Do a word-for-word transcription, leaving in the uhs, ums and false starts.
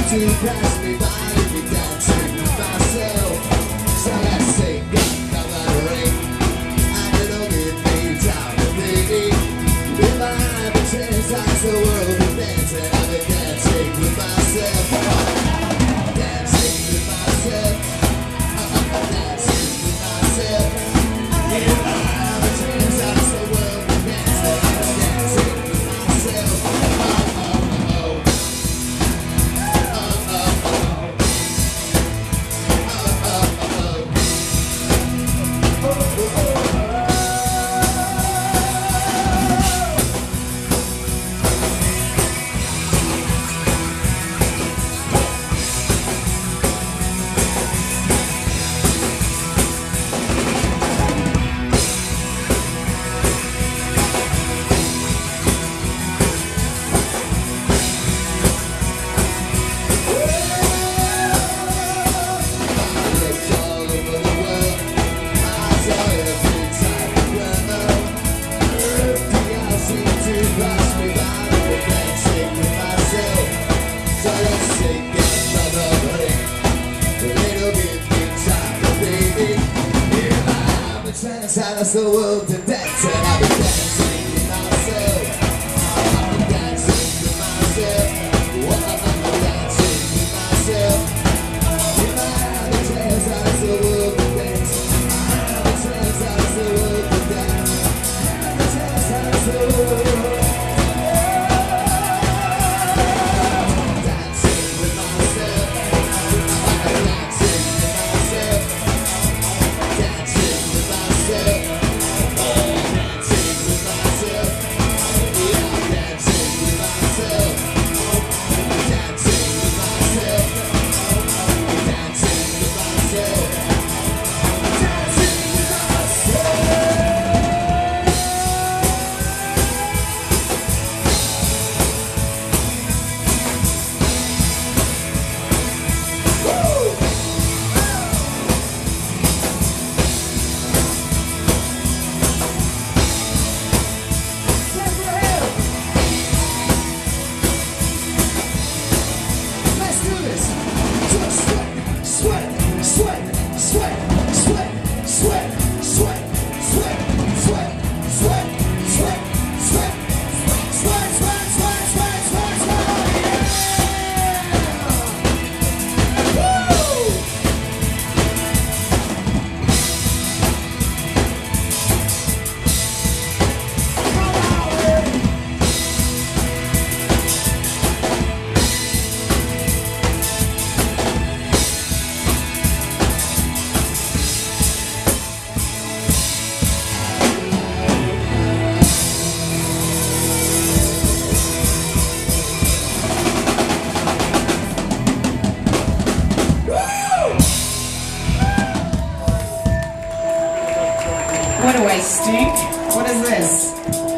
to pass me by if you dancing with myself. So let's sing another ring, and it'll give me time to think. If I had a chance, as the world would dance, and I'll be dancing with myself. Dancing with myself. Dancing with myself. If I have a chance, as the world would dance, and I'll be dancing with myself. That's the world to dance, and I'll be dancing with myself. I'll be dancing with myself. I'll be dancing with myself. If I have a chance, that's the world to dance. I have a chance, that's the world to dance. I have a chance, that's the world. Dancing with myself. I'm dancing with myself. Dancing with myself. What do I stink? What is this?